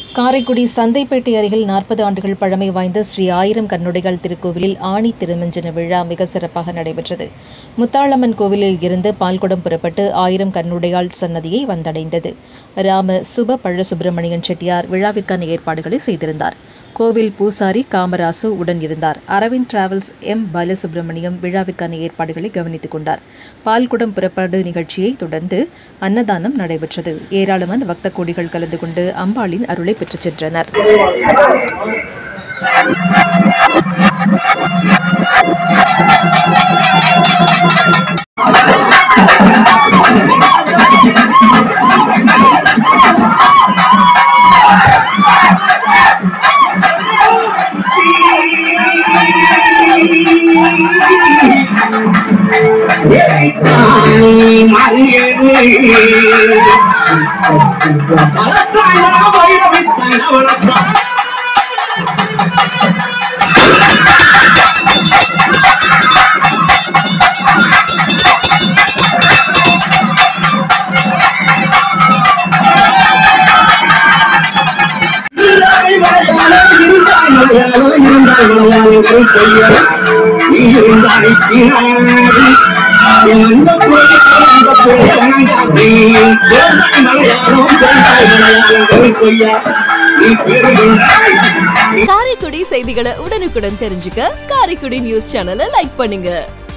காரைக்குடி சந்தைப்பேட்டை அருகில் 40 ஆண்டுகள் பழமை வாய்ந்த ஸ்ரீ ஆயிரம் கண்ணுடைகள் திருக்கோவிலில் ஆணி திருமஞ்சன விழா மிக சிறப்பாக நடைபெற்றது. முத்தாளம்மன் கோவிலில் இருந்து பால்குடம் புறப்பட்டு ஆயிரம் கண்ணுடையாள் சன்னதியை வந்தடைந்தது. ராம சுப பழ சுப்பிரமணியன் செட்டியார் விழாவிற்கான ஏற்பாடுகளை செய்திருந்தார். கோவில் பூசாரி காமராசு உடன் இருந்தார். அரவிந்த் டிராவல்ஸ் எம் பாலசுப்ரமணியம் விழாவிற்கான ஏற்பாடுகளை கவனித்துக் கொண்டார். பால்குடம் புறப்பாடு நிகழ்ச்சியை தொடர்ந்து அன்னதானம் நடைபெற்றது. ஏராளமான பக்த கோடிகள் கலந்து கொண்டு அம்பாளின் அருளை பெற்றுச் சென்றனர். காரைக்குடி செய்திகளை உடனுக்குடன் தெரிஞ்சுக்க காரைக்குடி நியூஸ் சேனலை லைக் பண்ணுங்க.